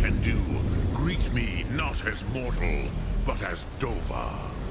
can do. Greet me not as mortal, but as Dova.